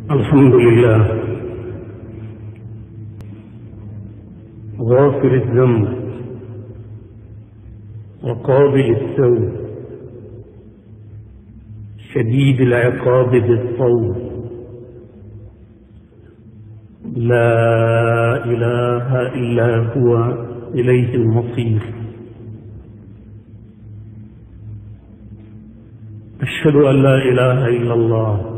الحمد لله غافر الذنب وقابل التوب شديد العقاب بالطول، لا إله إلا هو إليه المصير. أشهد أن لا إله إلا الله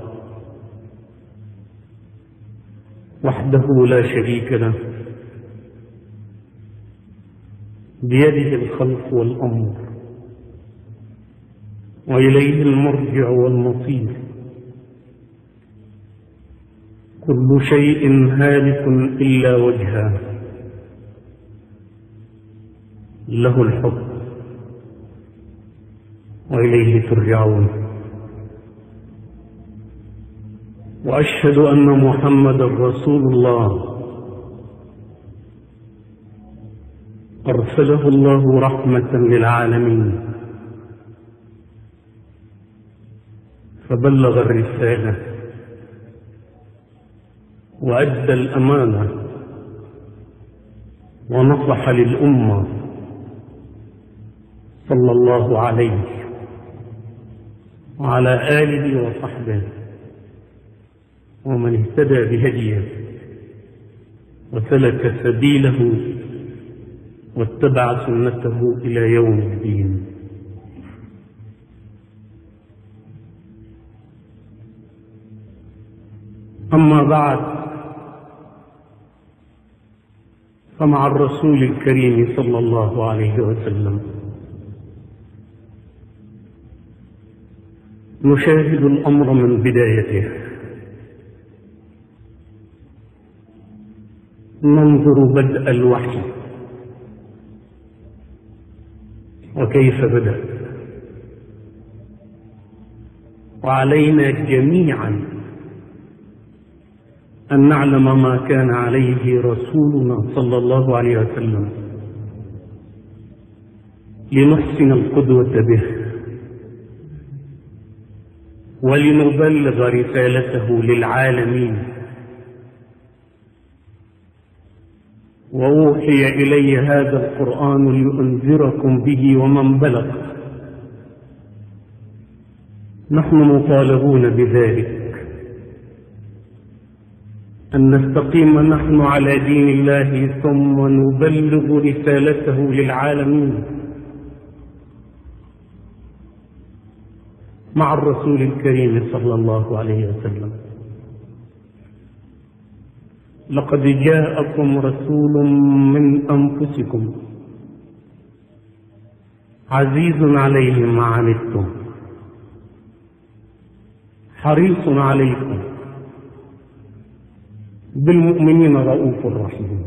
وحده لا شريك له، بيده الخلق والأمر، وإليه المرجع والمصير. كل شيء هالك إلا وجهه، له الحكم وإليه ترجعون. وأشهد أن محمدا رسول الله أرسله الله رحمة للعالمين، فبلغ الرسالة وأدى الأمانة ونصح للأمة، صلى الله عليه وعلى آله وصحبه ومن اهتدى بهديه وسلك سبيله واتبع سنته إلى يوم الدين. أما بعد، فمع الرسول الكريم صلى الله عليه وسلم نشاهد الأمر من بدايته، ننظر بدء الوحي وكيف بدأ، وعلينا جميعا أن نعلم ما كان عليه رسولنا صلى الله عليه وسلم لنحسن القدوة به ولنبلغ رسالته للعالمين. وأوحي إلي هذا القرآن لأنذركم به ومن بلغ. نحن مطالبون بذلك، أن نستقيم نحن على دين الله ثم نبلغ رسالته للعالمين مع الرسول الكريم صلى الله عليه وسلم. لقد جاءكم رسول من أنفسكم عزيز عليه ما عنتم حريص عليكم بالمؤمنين رؤوف رحيم.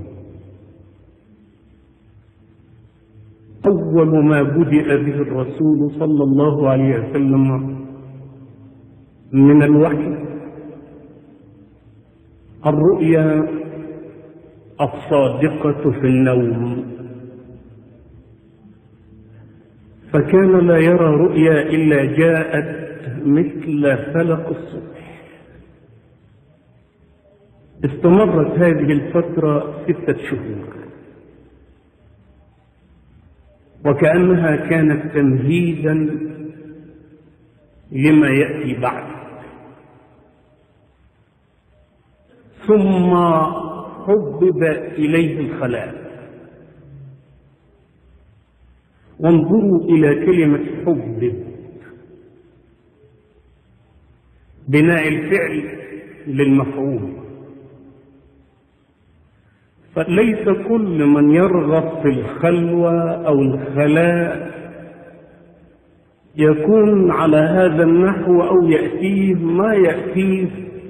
أول ما بدأ به الرسول صلى الله عليه وسلم من الوحي الرؤيا الصادقة في النوم، فكان لا يرى رؤيا إلا جاءت مثل فلق الصبح. استمرت هذه الفترة 6 شهور، وكأنها كانت تمهيدا لما يأتي بعد. ثم حبب إليه الخلاء. وانظروا إلى كلمة حبب، بناء الفعل للمفعول. فليس كل من يرغب في الخلوة أو الخلاء يكون على هذا النحو أو يأتيه ما يأتيه.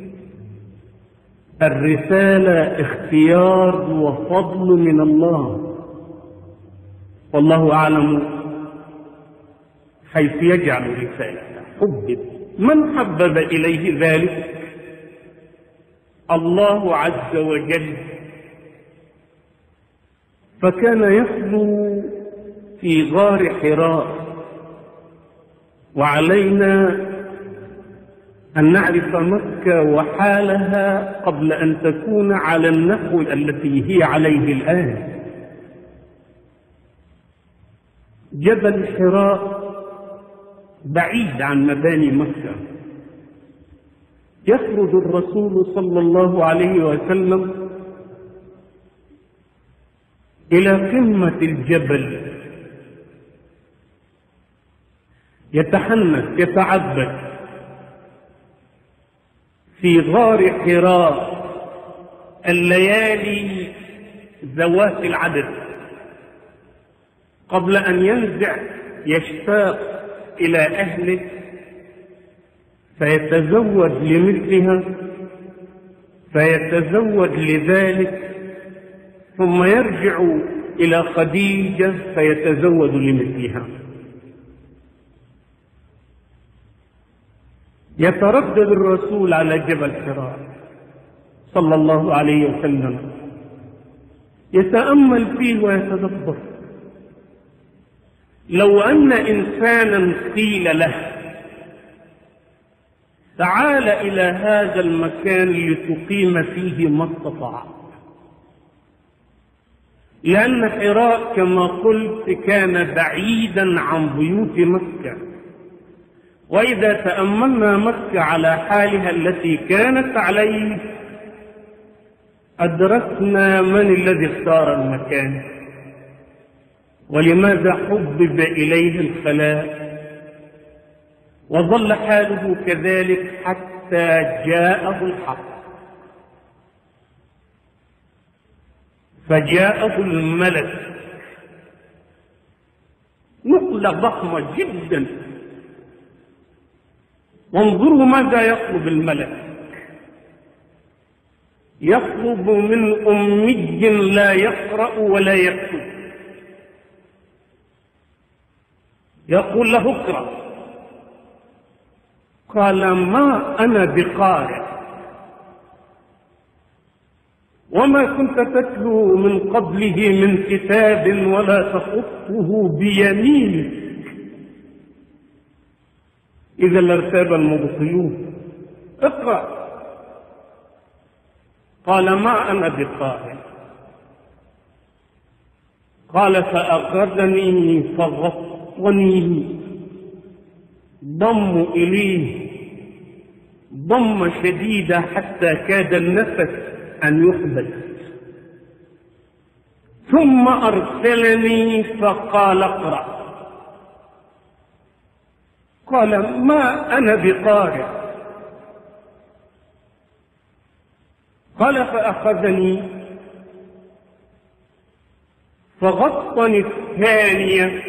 الرسالة اختيار وفضل من الله، والله أعلم حيث يجعل رسالته. حبب، من حبب إليه ذلك؟ الله عز وجل. فكان يخلو في غار حراء، وعلينا أن نعرف مكة وحالها قبل أن تكون على النحو التي هي عليه الآن. جبل حراء بعيد عن مباني مكة. يخرج الرسول صلى الله عليه وسلم إلى قمة الجبل، يتحنث يتعبد في غار حراء الليالي ذوات العدد، قبل أن ينزع يشتاق إلى أهله فيتزود لمثلها، فيتزود لذلك، ثم يرجع إلى خديجة فيتزود لمثلها. يتردد الرسول على جبل حراء صلى الله عليه وسلم، يتأمل فيه ويتدبر. لو أن إنسانا قيل له تعال إلى هذا المكان لتقيم فيه ما استطعت، لأن حراء كما قلت كان بعيدا عن بيوت مكة، وإذا تأملنا مكة على حالها التي كانت عليه أدركنا من الذي اختار المكان ولماذا حبب إليه الخلاء، وظل حاله كذلك حتى جاءه الحق. فجاءه الملك، نقلة ضخمة جدا. وانظروا ماذا يطلب الملك. يطلب من أمي لا يقرأ ولا يكتب، يقول له اقرأ. قال ما أنا بقارئ، وما كنت تتلو من قبله من كتاب ولا تخطه بيمينك إذا لارتاب المبطلون، اقرأ. قال ما أنا بقارئ. قال فأخذني فغطني، ضم إليه ضم شديدة حتى كاد النفس أن يحبس، ثم أرسلني فقال اقرأ. قال ما أنا بقارئ. قال فأخذني فغطني الثانية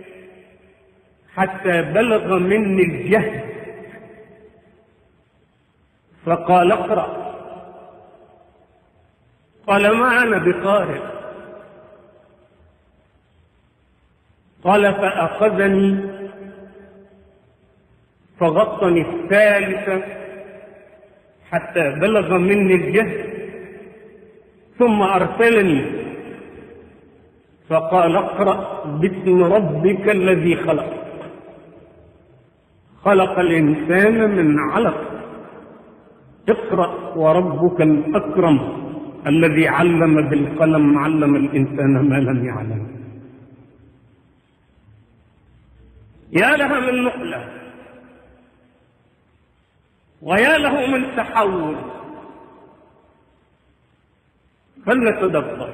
حتى بلغ مني الجهد، فقال اقرأ. قال ما أنا بقارئ. قال فأخذني فغطني الثالثة حتى بلغ مني الجهد، ثم أرسلني فقال اقرأ باسم ربك الذي خلق، خلق الإنسان من علق، اقرأ وربك الأكرم الذي علم بالقلم علم الإنسان ما لم يعلم. يا لها من نقلة، ويا له من تحول. فلنتدبر.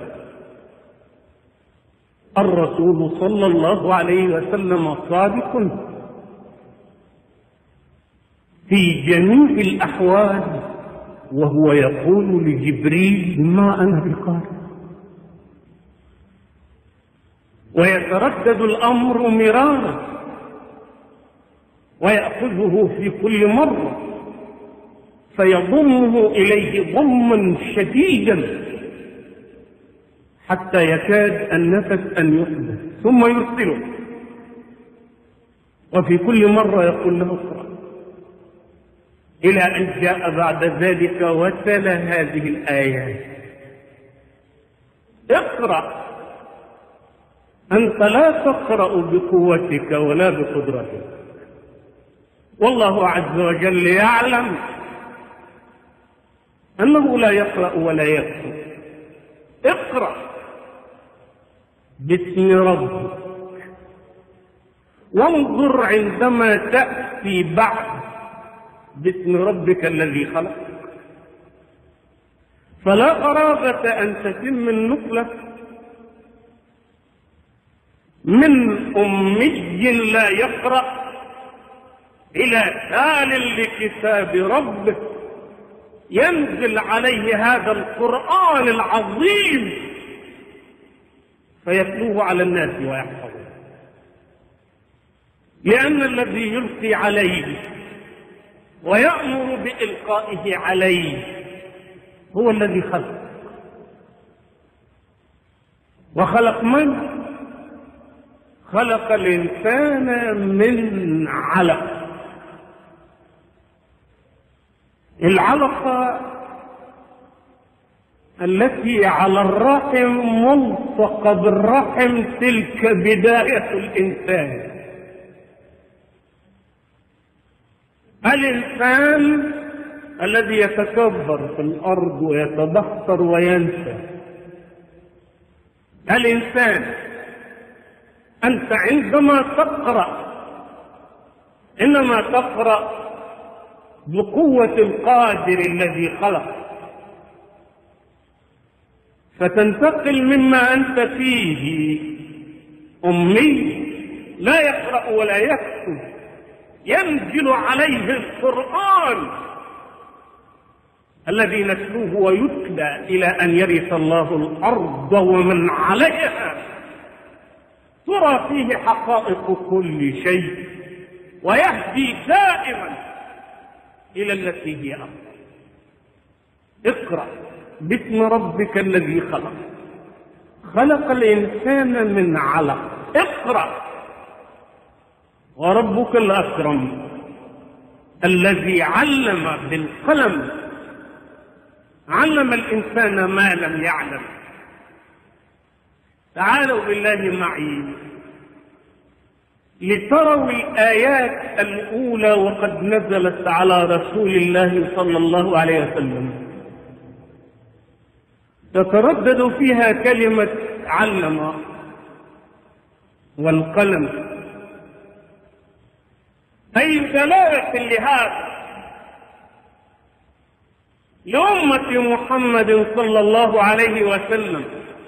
الرسول صلى الله عليه وسلم صادق في جميع الأحوال، وهو يقول لجبريل ما أنا بقارئ. ويتردد الأمر مرارا ويأخذه في كل مرة فيضمه إليه ضما شديدا حتى يكاد النفس أن يحدث، ثم يرسله. وفي كل مرة يقول له اقرأ، إلى أن جاء بعد ذلك وتلا هذه الآيات: اقرأ، أنت لا تقرأ بقوتك ولا بقدرتك، والله عز وجل يعلم أنه لا يقرأ ولا يكتب. اقرأ باسم ربك وانظر عندما تأتي بعد باسم ربك الذي خلق، فلا قرابة أن تتم النقلة من أمي لا يقرأ إلى تال لكتاب ربه ينزل عليه هذا القرآن العظيم فيتلوه على الناس ويحفظه، لأن الذي يلقي عليه ويأمر بإلقائه عليه هو الذي خلق. وخلق من؟ خلق الإنسان من علق. العلقة التي على الرحم ملصقة بالرحم تلك بداية الإنسان. الإنسان الذي يتكبر في الأرض ويتبختر وينسى. الإنسان أنت عندما تقرأ إنما تقرأ بقوة القادر الذي خلق، فتنتقل مما أنت فيه أمي لا يقرأ ولا يكتب، ينزل عليه القرآن الذي نتلوه ويتلى إلى أن يرث الله الأرض ومن عليها، ترى فيه حقائق كل شيء ويهدي دائما إلى التي هي أفضل. اقرأ باسم ربك الذي خلق، خلق الإنسان من علق. اقرأ وربك الأكرم الذي علم بالقلم، علم الإنسان ما لم يعلم. تعالوا بالله معي لتروا الآيات الأولى وقد نزلت على رسول الله صلى الله عليه وسلم، تتردد فيها كلمة علم والقلم، أي دلالة لهذا لأمة محمد صلى الله عليه وسلم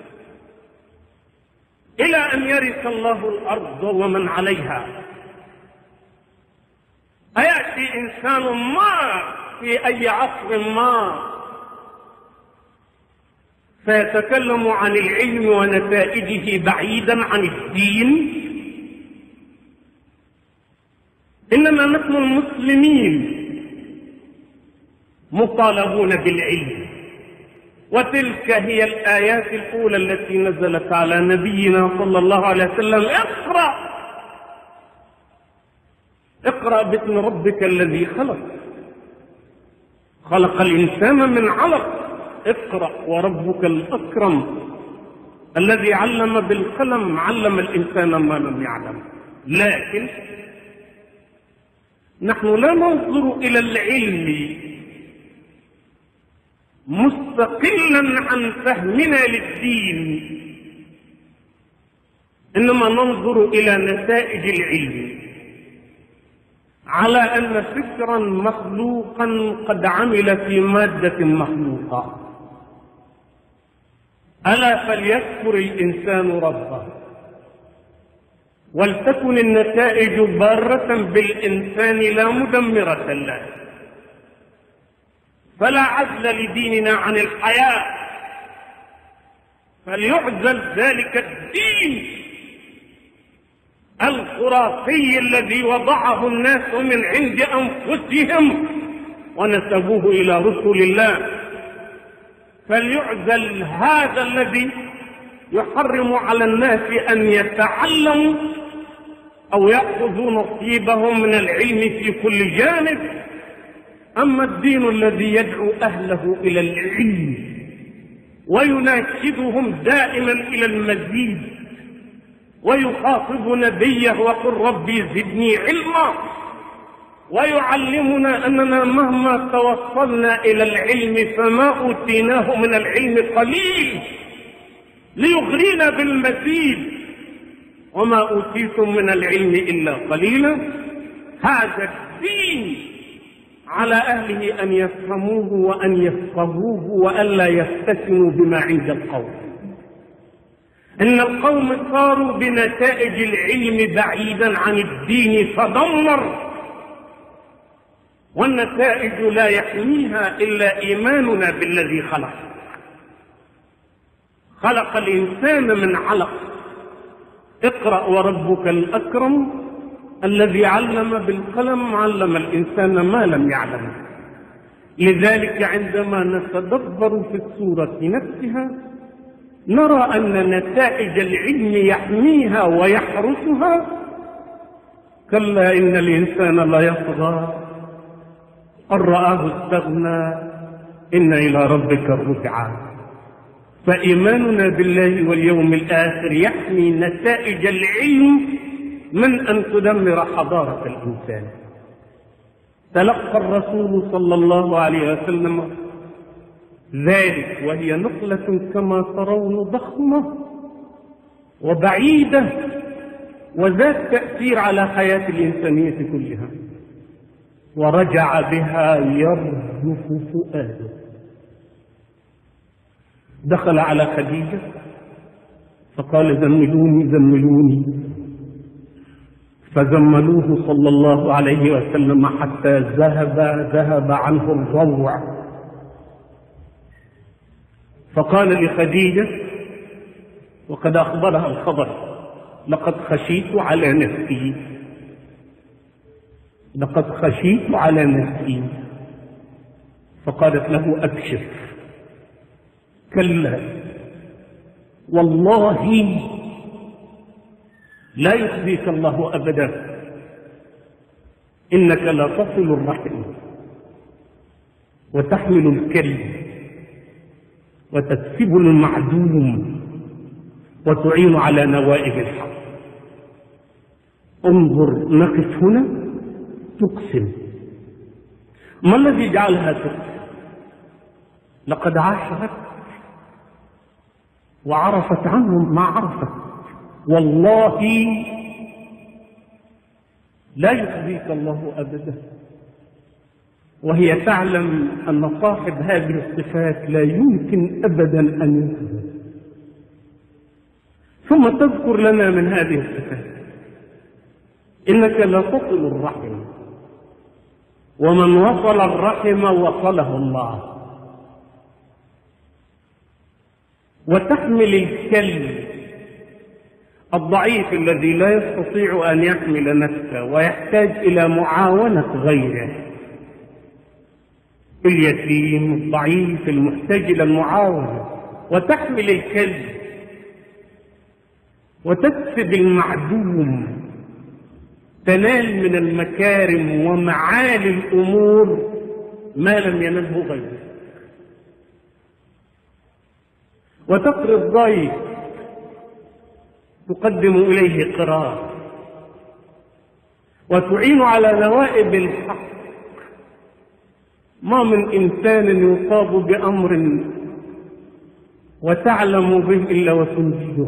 إلى أن يرث الله الأرض ومن عليها. أيأتي إنسان ما في أي عصر ما فيتكلم عن العلم ونتائجه بعيدا عن الدين؟ إنما نحن المسلمين مطالبون بالعلم، وتلك هي الآيات الأولى التي نزلت على نبينا صلى الله عليه وسلم. اقرأ باسم ربك الذي خلق، خلق الإنسان من علق. اقرأ وربك الأكرم الذي علم بالقلم، علم الإنسان ما لم يعلم. لكن نحن لا ننظر إلى العلم مستقلا عن فهمنا للدين، إنما ننظر إلى نتائج العلم على أن فكرا مخلوقا قد عمل في مادة مخلوقة. ألا فليذكر الإنسان ربه ولتكن النتائج ضارة بالإنسان لا مدمرة له. فلا عزل لديننا عن الحياة، فليعزل ذلك الدين الخرافي الذي وضعه الناس من عند أنفسهم ونسبوه إلى رسل الله. فليعزل هذا الذي يحرم على الناس أن يتعلموا أو يأخذوا نصيبهم من العلم في كل جانب. أما الدين الذي يدعو أهله إلى العلم ويناشدهم دائما إلى المزيد ويخاطب نبيه وقل ربي زدني علما، ويعلمنا أننا مهما توصلنا إلى العلم فما أوتيناه من العلم قليل ليغرينا بالمزيد، وما أوتيتم من العلم إلا قليلا. هذا الدين على أهله أن يفهموه وأن يفقهوه وألا يفتتنوا بما عند القوم. إن القوم صاروا بنتائج العلم بعيدا عن الدين فدمر، والنتائج لا يحميها إلا إيماننا بالذي خلق الإنسان من علق. اقرأ وربك الأكرم الذي علم بالقلم علم الإنسان ما لم يعلم. لذلك عندما نتدبر في السورة نفسها نرى أن نتائج العلم يحميها ويحرسها. كلا إن الإنسان ليطغى أن رآه استغنى إن إلى ربك الرجعى. فإيماننا بالله واليوم الآخر يحمي نتائج العلم من أن تدمر حضارة الإنسان. تلقى الرسول صلى الله عليه وسلم ذلك وهي نقلة كما ترون ضخمة وبعيدة وذات تأثير على حياة الإنسانية كلها، ورجع بها يرجف فؤاده. دخل على خديجة فقال زملوني زملوني، فزملوه صلى الله عليه وسلم حتى ذهب عنه الروع. فقال لخديجة وقد أخبرها الخبر: لقد خشيت على نفسي، لقد خشيت على نفسي. فقالت له: أبشر، كلا والله لا يخزيك الله أبدا، إنك لا تصل الرحم وتحمل الكريم وتكسب المعدوم وتعين على نوائب الحق. انظر، نقف هنا. تقسم. ما الذي جعلها تقسم؟ لقد عاشرت وعرفت عنهم ما عرفت. والله لا يخزيك الله أبدا، وهي تعلم أن صاحب هذه الصفات لا يمكن أبدا أن يخزى. ثم تذكر لنا من هذه الصفات: إنك لا تصل الرحم، ومن وصل الرحم وصله الله، وتحمل الكلب الضعيف الذي لا يستطيع أن يحمل نفسه ويحتاج إلى معاونة غيره، اليتيم الضعيف المحتاج إلى المعاونة، وتحمل الكلب وتكسب المعدوم، تنال من المكارم ومعالي الأمور ما لم ينله غيره، وتقري الضيف تقدم إليه قرار، وتعين على نوائب الحق. ما من إنسان يصاب بأمر وتعلم به إلا وتنجده.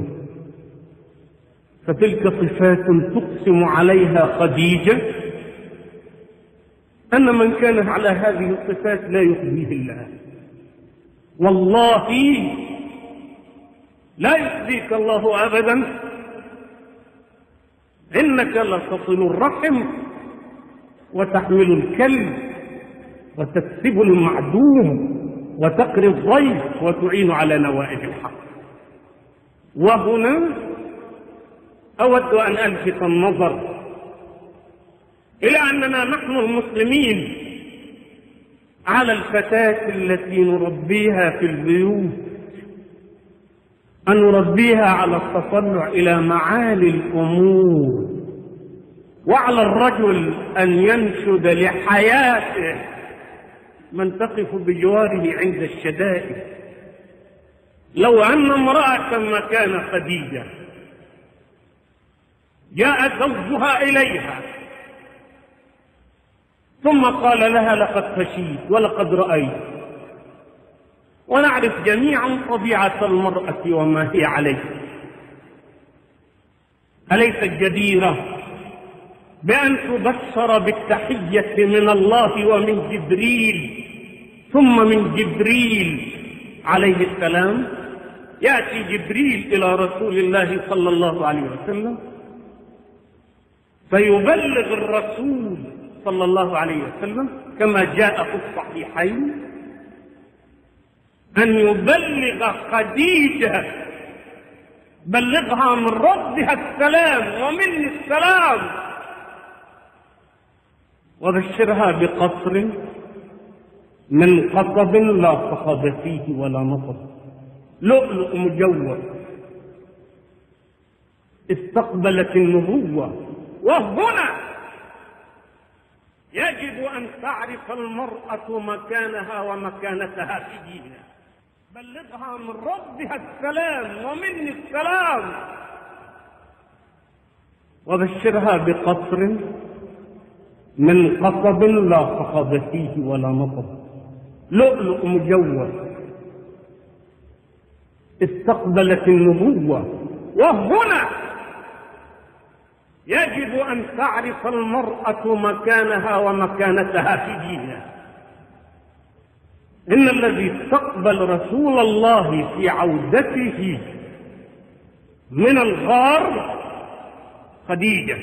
فتلك صفات تقسم عليها خديجة أن من كان على هذه الصفات لا يخزيه الله. والله لا يخزيك الله أبدا، إنك لتصل الرحم وتحمل الكلب وتكسب المعدوم وتقري الضيف وتعين على نوائب الحق. وهنا أود أن ألفت النظر إلى أننا نحن المسلمين على الفتاة التي نربيها في البيوت أن نربيها على التطلع إلى معالي الأمور، وعلى الرجل أن ينشد لحياته من تقف بجواره عند الشدائد. لو أن امرأة مكان خديجة جاء زوجها إليها ثم قال لها: لقد خشيت ولقد رأيت. ونعرف جميعا طبيعة المرأة وما هي عليه. أليست جديرة بأن تبشر بالتحية من الله ومن جبريل، ثم من جبريل عليه السلام؟ يأتي جبريل إلى رسول الله صلى الله عليه وسلم فيبلغ الرسول صلى الله عليه وسلم كما جاء في الصحيحين أن يبلغ خديجة، بلغها من ربها السلام ومني السلام، وبشرها بقصر من قصب لا صخب فيه ولا نصب، لؤلؤ مجوف. استقبلت النبوة. وهنا يجب أن تعرف المرأة مكانها ومكانتها في دينها. بلغها من ربها السلام ومني السلام، وبشرها بقصر من قصب لا صخب فيه ولا نصب، لؤلؤ مجوف. استقبلت النبوة. وهنا يجب أن تعرف المرأة مكانها ومكانتها في دينها. إن الذي استقبل رسول الله في عودته من الغار خديجة،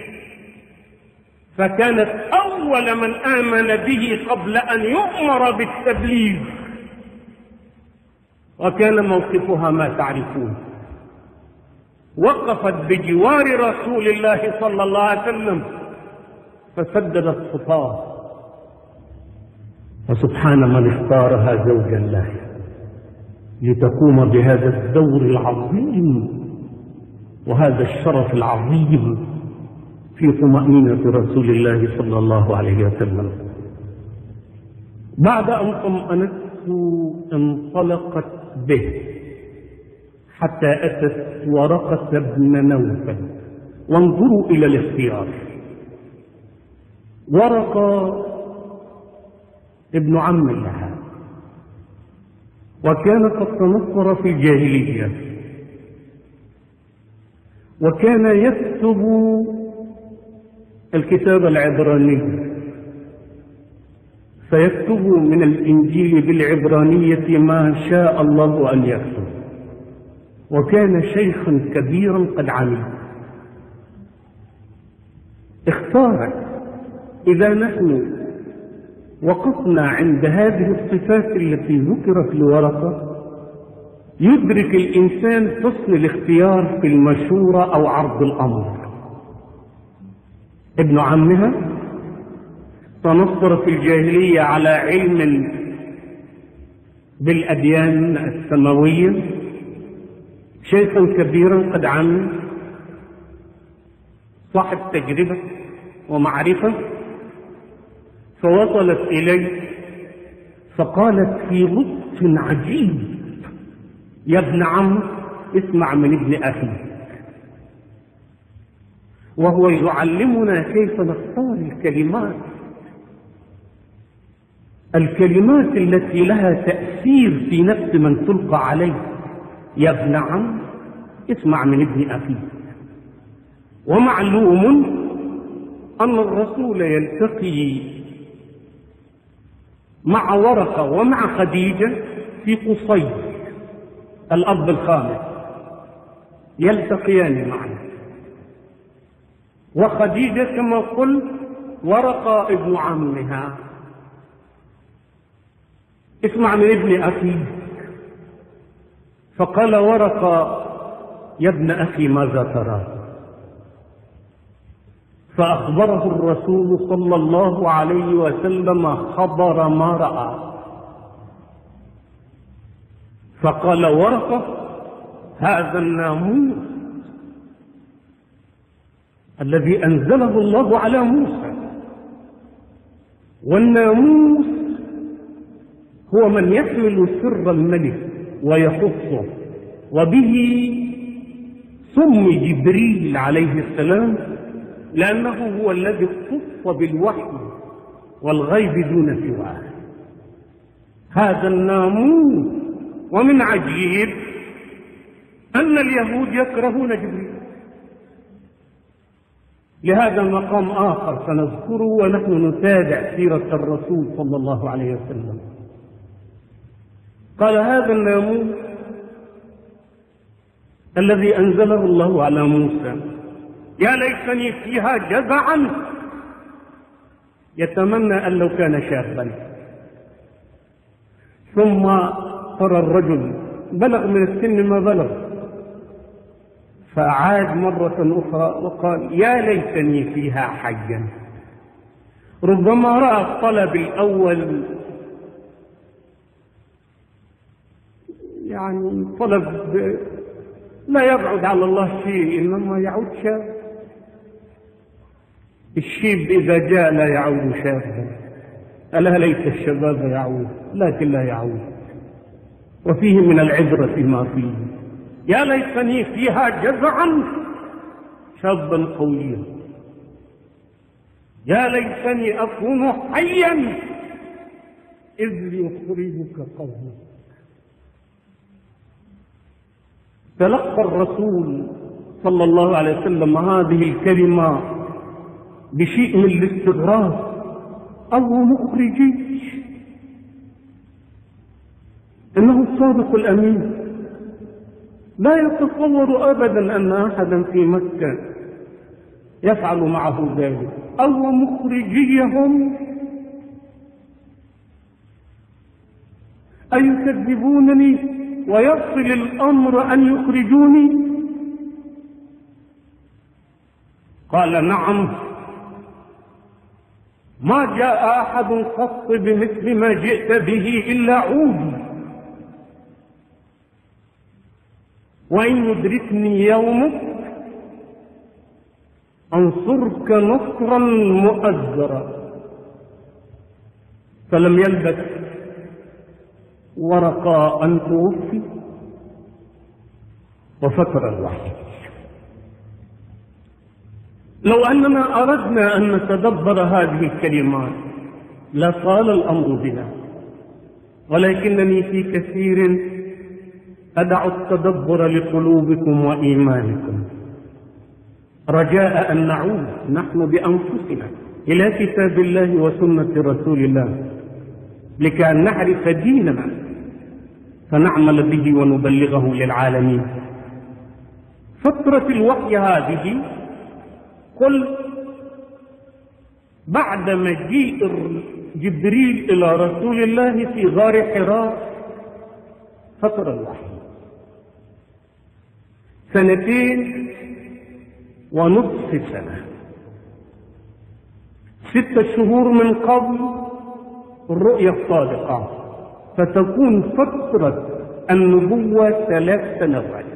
فكانت أول من آمن به قبل أن يؤمر بالتبليغ، وكان موقفها ما تعرفون. وقفت بجوار رسول الله صلى الله عليه وسلم فسددت خطاه. وسبحان من اختارها زوجا له لتقوم بهذا الدور العظيم وهذا الشرف العظيم في طمأنينة رسول الله صلى الله عليه وسلم. بعد أن طمأنته انطلقت به حتى أتت ورقة بن نوفل. وانظروا إلى الاختيار. ورقة ابن عم لها، وكان قد تنصر في الجاهلية، وكان يكتب الكتاب العبراني، فيكتب من الإنجيل بالعبرانية ما شاء الله أن يكتب. وكان شيخا كبيرا قد عمل. اختارت. إذا نحن وقفنا عند هذه الصفات التي ذكرت لورقة، يدرك الإنسان حسن الاختيار في المشورة أو عرض الأمر. ابن عمها تنصر في الجاهلية على علم بالأديان السماوية، شيخا كبيرا قد عمل، صاحب تجربة ومعرفة. فوصلت إليه فقالت في لطف عجيب: يا ابن عم، اسمع من ابن أخيك. وهو يعلمنا كيف نختار الكلمات التي لها تأثير في نفس من تلقى عليه. يا ابن عم، اسمع من ابن أخيك. ومعلوم أن الرسول يلتقي مع ورقة ومع خديجة في قصي الأرض الخامس، يلتقيان معا. وخديجة كما قلت ورقة ابن عمها. اسمع من ابن أخيك. فقال ورقة: يا ابن أخي، ماذا ترى؟ فأخبره الرسول صلى الله عليه وسلم خبر ما رأى. فقال ورقة: هذا الناموس الذي أنزله الله على موسى، والناموس هو من يحمل سر الملك ويخصه، وبه سمي جبريل عليه السلام، لأنه هو الذي اختص بالوحي والغيب دون سواه. هذا الناموس. ومن عجيب أن اليهود يكرهون جبريل. لهذا مقام آخر سنذكره ونحن نتابع سيرة الرسول صلى الله عليه وسلم. قال هذا الناموس الذي أنزله الله على موسى يا ليتني فيها جزعا، يتمنى أن لو كان شابا. ثم ترى الرجل بلغ من السن ما بلغ، فأعاد مرة أخرى وقال يا ليتني فيها حيا. ربما رأى الطلب الأول يعني طلب لا يبعد على الله شيء، إنما يعود شاب. الشيب إذا جاء لا يعود شابا. ألا ليت الشباب يعود، لكن لا يعود. وفيه من العبرة ما فيه. يا ليتني فيها جزعا شابا قويا، يا ليتني أكون حيا إذ يخرجك قومك. تلقى الرسول صلى الله عليه وسلم هذه الكلمة بشيء من الاستغراب. أو مخرجي، إنه الصادق الأمين، لا يتصور أبدا أن أحدا في مكة يفعل معه ذلك. أو مخرجيهم أيكذبونني ويصل الأمر أن يخرجوني؟ قال نعم، ما جاء أحد قط بمثل ما جئت به إلا عودي، وإن يدركني يومك أنصرك نصرا مؤزرا. فلم يلبث ورقى أن توفي وفتر الوحي. لو أننا أردنا أن نتدبر هذه الكلمات لطال الأمر بنا، ولكنني في كثير أدع التدبر لقلوبكم وإيمانكم، رجاء أن نعود نحن بأنفسنا إلى كتاب الله وسنة رسول الله لكي نعرف ديننا فنعمل به ونبلغه للعالمين. فترة الوحي هذه قل بعد مجيء جبريل إلى رسول الله في غار حراء فترة الوحي 2.5 سنة، 6 شهور من قبل الرؤيا الصادقة، فتكون فترة النبوة 3 سنوات.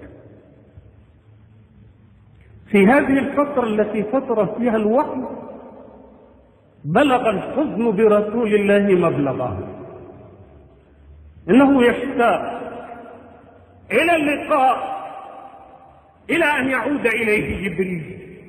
في هذه الفترة التي فتر فيها الوحي بلغ الحزن برسول الله مبلغه، إنه يشتاق إلى اللقاء، إلى أن يعود إليه جبريل.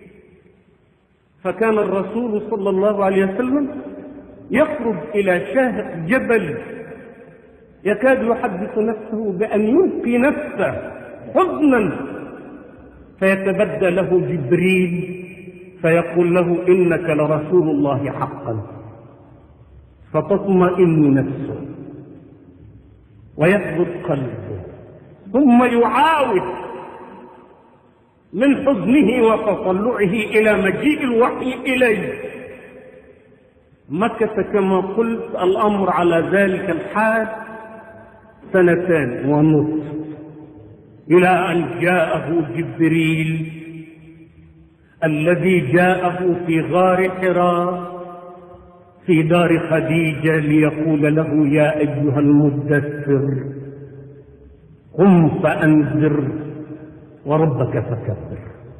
فكان الرسول صلى الله عليه وسلم يخرج إلى شاهق جبل يكاد يحدث نفسه بأن يلقي نفسه حزنا، فيتبدى له جبريل فيقول له إنك لرسول الله حقا، فتطمئن نفسه ويثبت قلبه، ثم يعاود من حزنه وتطلعه إلى مجيء الوحي إليه. مكث كما قلت الأمر على ذلك الحال 2.5 إلى أن جاءه جبريل الذي جاءه في غار حراء في دار خديجة ليقول له يا أيها المدثر قم فأنذر وربك فكبر.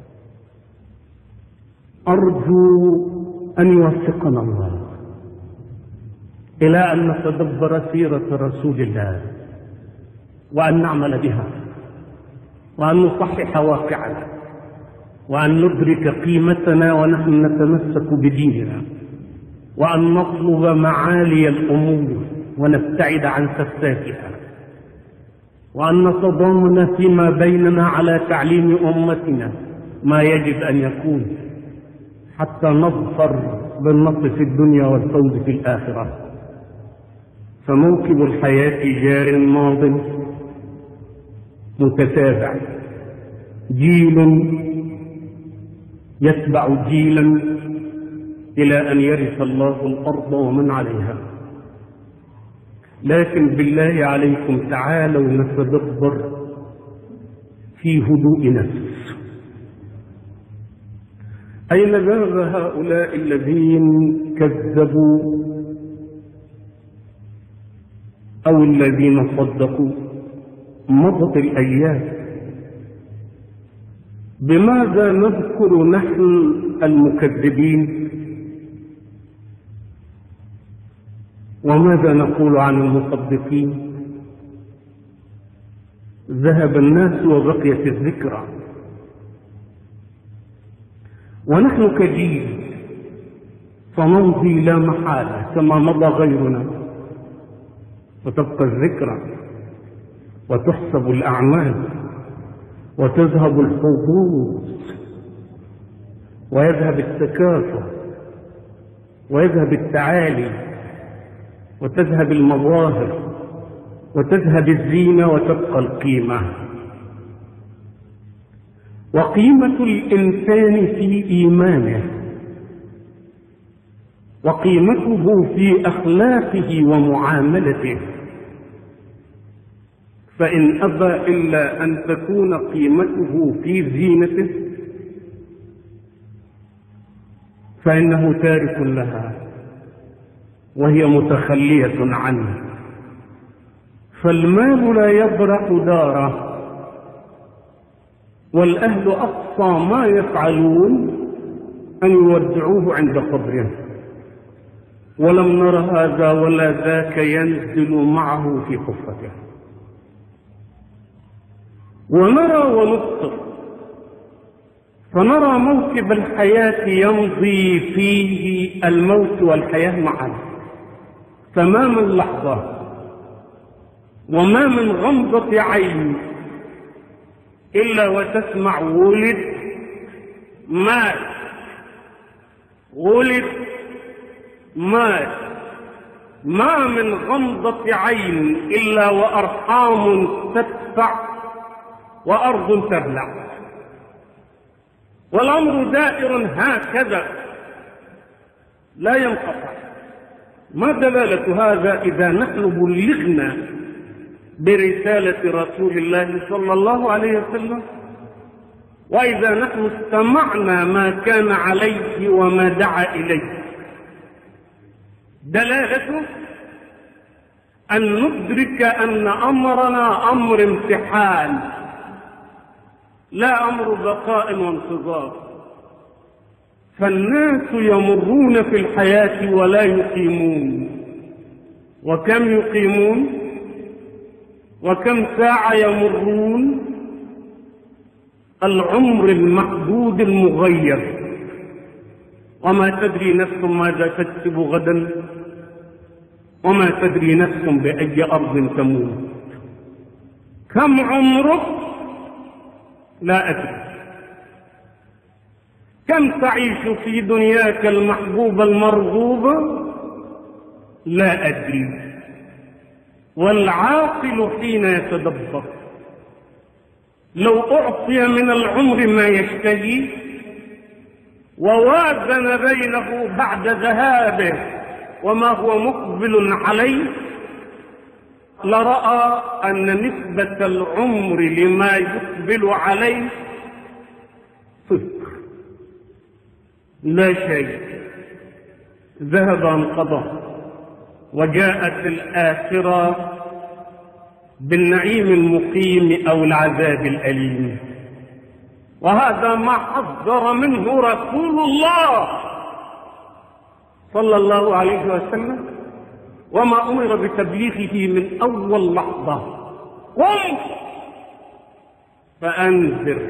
أرجو أن يوفقنا الله إلى أن نتدبر سيرة رسول الله وأن نعمل بها وأن نصحح واقعنا وأن ندرك قيمتنا ونحن نتمسك بديننا. وأن نطلب معالي الأمور ونبتعد عن سفساتها، وأن نتضامن فيما بيننا على تعليم أمتنا ما يجب أن يكون حتى نظفر بالنصر في الدنيا والفوز في الآخرة. فموكب الحياة جار ماض متتابع، جيل يتبع جيلا إلى أن يرث الله الأرض ومن عليها. لكن بالله عليكم تعالوا نتدبر في هدوء نفس. أين ذهب هؤلاء الذين كذبوا أو الذين صدقوا؟ مضت الأيام. بماذا نذكر نحن المكذبين وماذا نقول عن المصدقين؟ ذهب الناس وبقيت الذكرى، ونحن كجيل سنمضي لا محالة كما مضى غيرنا، وتبقى الذكرى وتحسب الأعمال وتذهب الحظوظ ويذهب التكافؤ ويذهب التعالي وتذهب المظاهر وتذهب الزينة وتبقى القيمة. وقيمة الإنسان في إيمانه، وقيمته في أخلاقه ومعاملته. فإن أبى إلا أن تكون قيمته في زينته فإنه تارك لها وهي متخلية عنه. فالمال لا يبرح داره، والأهل أقصى ما يفعلون أن يودعوه عند قبره، ولم نر هذا ولا ذاك ينزل معه في حفرته. ونرى ونبصر، فنرى موكب الحياة يمضي فيه الموت والحياة معا، فما من لحظة وما من غمضة عين إلا وتسمع ولد مات، ولد مات. ما من غمضة عين إلا وأرحام تدفع وأرض تبلع، والأمر دائر هكذا لا ينقطع. ما دلالة هذا إذا نحن بلغنا برسالة رسول الله صلى الله عليه وسلم، وإذا نحن استمعنا ما كان عليه وما دعا إليه؟ دلالته أن ندرك أن أمرنا أمر امتحان، لا أمر بقاء وانتظار. فالناس يمرون في الحياة ولا يقيمون، وكم يقيمون وكم ساعة يمرون. العمر المحدود المغير، وما تدري نفس ماذا تكسب غدا، وما تدري نفس بأي أرض تموت. كم عمرك؟ لا أدري. كم تعيش في دنياك المحبوبة المرغوبة؟ لا أدري. والعاقل حين يتدبر لو أعطي من العمر ما يشتهي ووازن بينه بعد ذهابه وما هو مقبل عليه، لرأى أن نسبة العمر لما يقبل عليه صفر، لا شيء. ذهب انقضى، وجاءت الآخرة بالنعيم المقيم أو العذاب الأليم. وهذا ما حذر منه رسول الله صلى الله عليه وسلم، وما أمر بتبليغه من أول لحظة. قم فأنذر.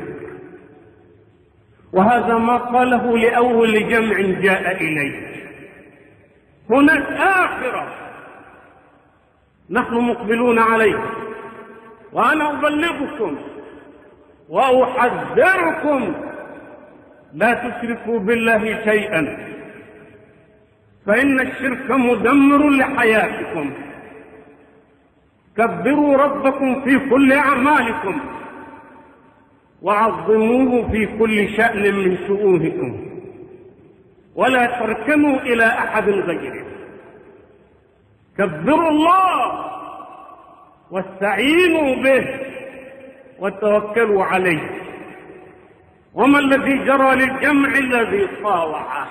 وهذا ما قاله لأول جمع جاء إليه. هناك آخرة نحن مقبلون عليها، وأنا أبلغكم وأحذركم لا تشركوا بالله شيئا، فإن الشرك مدمر لحياتكم. كبروا ربكم في كل أعمالكم، وعظموه في كل شأن من شؤونكم، ولا تركنوا إلى أحد غيره. كبروا الله واستعينوا به وتوكلوا عليه. وما الذي جرى للجمع الذي طاوعه؟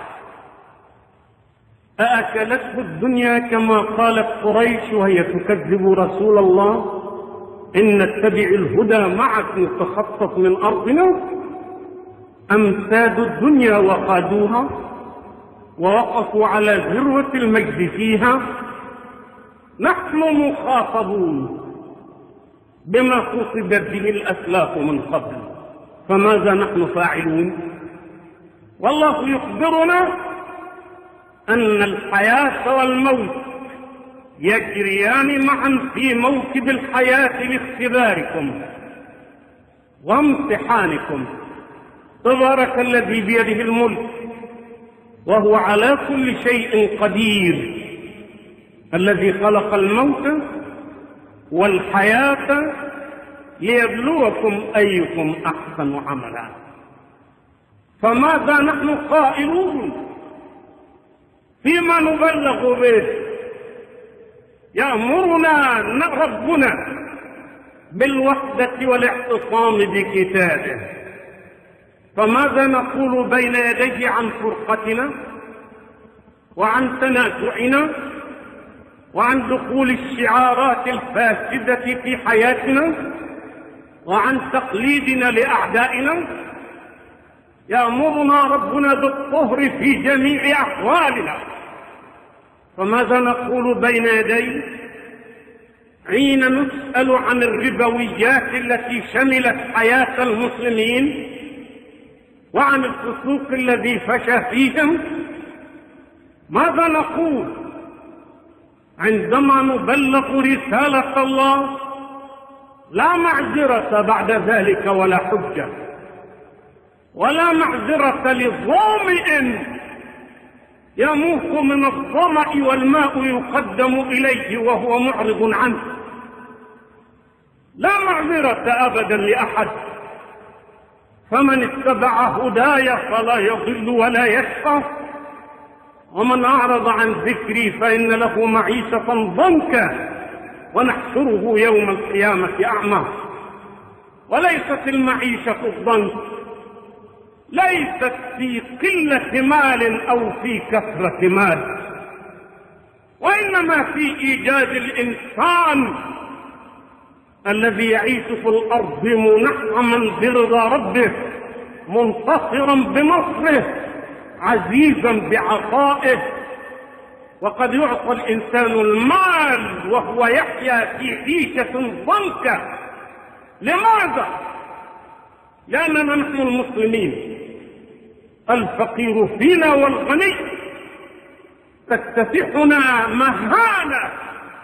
أأكلته الدنيا كما قالت قريش وهي تكذب رسول الله؟ إن نتبع الهدى معك نتخطف من أرضنا؟ أم سادوا الدنيا وقادوها ووقفوا على ذروة المجد فيها؟ نحن مخاطبون بما قصدت به الأسلاف من قبل، فماذا نحن فاعلون؟ والله يخبرنا أن الحياة والموت يجريان معا في موكب الحياة لاختباركم وامتحانكم. تبارك الذي بيده الملك وهو على كل شيء قدير، الذي خلق الموت والحياة ليبلوكم أيكم أحسن عملا. فماذا نحن قائلون فيما نبلغ به؟ يأمرنا ربنا بالوحدة والاعتصام بكتابه، فماذا نقول بين يديه عن فرقتنا وعن تنازعنا وعن دخول الشعارات الفاسدة في حياتنا وعن تقليدنا لأعدائنا؟ يأمرنا ربنا بالطهر في جميع أحوالنا، فماذا نقول بين يديه حين نسأل عن الربويات التي شملت حياة المسلمين وعن الفسوق الذي فشى فيهم؟ ماذا نقول عندما نبلغ رسالة الله؟ لا معذرة بعد ذلك ولا حجة، ولا معذرة لظامئ يموت من الظمأ والماء يقدم إليه وهو معرض عنه. لا معذرة أبدا لأحد، فمن اتبع هداي فلا يضل ولا يشقى، ومن أعرض عن ذكري فإن له معيشة ضنكا ونحشره يوم القيامة أعمى. وليست المعيشة الضنك ليست في قلة مال أو في كثرة مال، وإنما في إيجاد الإنسان الذي يعيش في الأرض منعما برضا ربه، منتصرا بنصره، عزيزا بعطائه. وقد يعطى الإنسان المال وهو يحيا في عيشة ضنكة. لماذا؟ لأننا نحن المسلمين الفقير فينا والغني تكتسحنا مهانة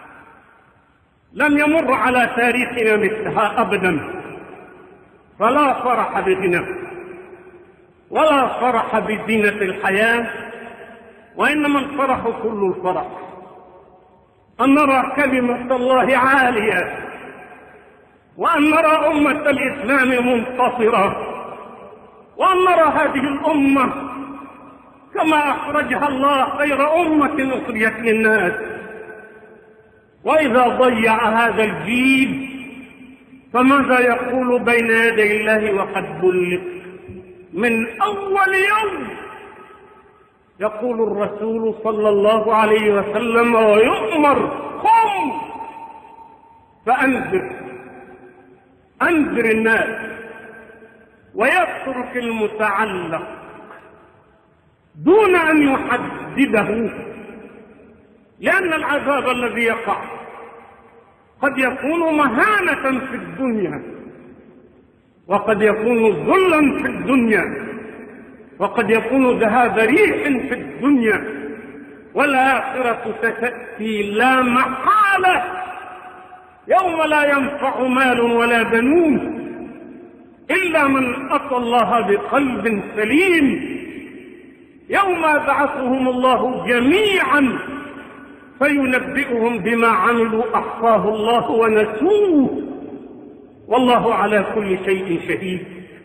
لم يمر على تاريخنا مثلها أبدا. فلا فرح بغنى ولا فرح بزينة الحياة، وإنما الفرح كل الفرح أن نرى كلمة الله عالية، وأن نرى أمة الإسلام منتصرة، وأن نرى هذه الأمة كما أخرجها الله خير أمة أخرجت للناس. وإذا ضيع هذا الجيل فماذا يقول بين يدي الله وقد بلغ؟ من أول يوم يقول الرسول صلى الله عليه وسلم ويؤمر: قم أنذر الناس، ويترك المتعلق دون أن يحدده، لأن العذاب الذي يقع قد يكون مهانة في الدنيا، وقد يكون ذلا في الدنيا، وقد يكون ذهاب ريح في الدنيا، والآخرة ستأتي لا محالة يوم لا ينفع مال ولا بنون إلا من أتى الله بقلب سليم، يوم يبعثهم الله جميعا فينبئهم بما عملوا أحصاه الله ونسوه والله على كل شيء شهيد.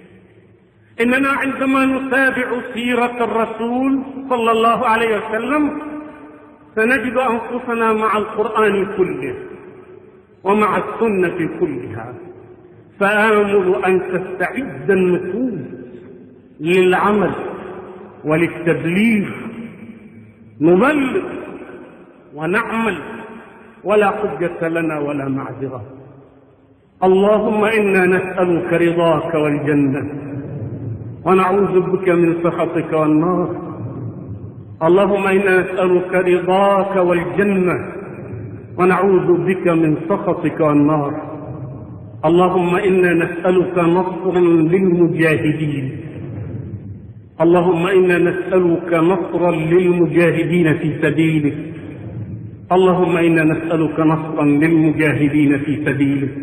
إننا عندما نتابع سيرة الرسول صلى الله عليه وسلم سنجد أنفسنا مع القرآن كله ومع السنة كلها، فآمل أن تستعد النفوس للعمل وللتبليغ، نبلغ ونعمل ولا حجة لنا ولا معذرة. اللهم إنا نسألك رضاك والجنة ونعوذ بك من سخطك والنار. اللهم إنا نسألك رضاك والجنة ونعوذ بك من سخطك والنار. اللهم إنا نسألك نصرا للمجاهدين. اللهم إنا نسألك نصرا للمجاهدين في سبيلك. اللهم إنا نسألك نصرا للمجاهدين في سبيلك.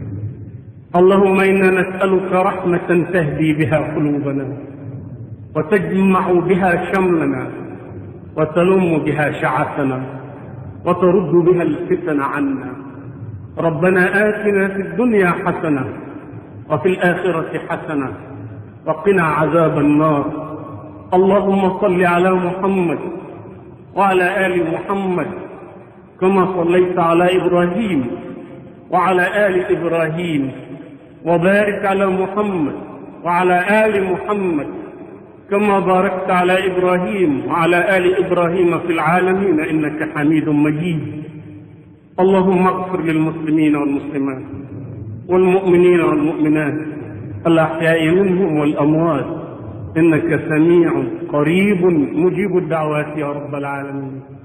اللهم إنا نسألك رحمة تهدي بها قلوبنا وتجمع بها شملنا وتلم بها شعثنا وترد بها الفتن عنا. ربنا آتنا في الدنيا حسنة وفي الآخرة حسنة وقنا عذاب النار. اللهم صل على محمد وعلى آل محمد كما صليت على إبراهيم وعلى آل إبراهيم، وبارك على محمد وعلى آل محمد كما باركت على إبراهيم وعلى آل إبراهيم في العالمين إنك حميد مجيد. اللهم اغفر للمسلمين والمسلمات والمؤمنين والمؤمنات الأحياء منهم والأموات إنك سميع قريب مجيب الدعوات يا رب العالمين.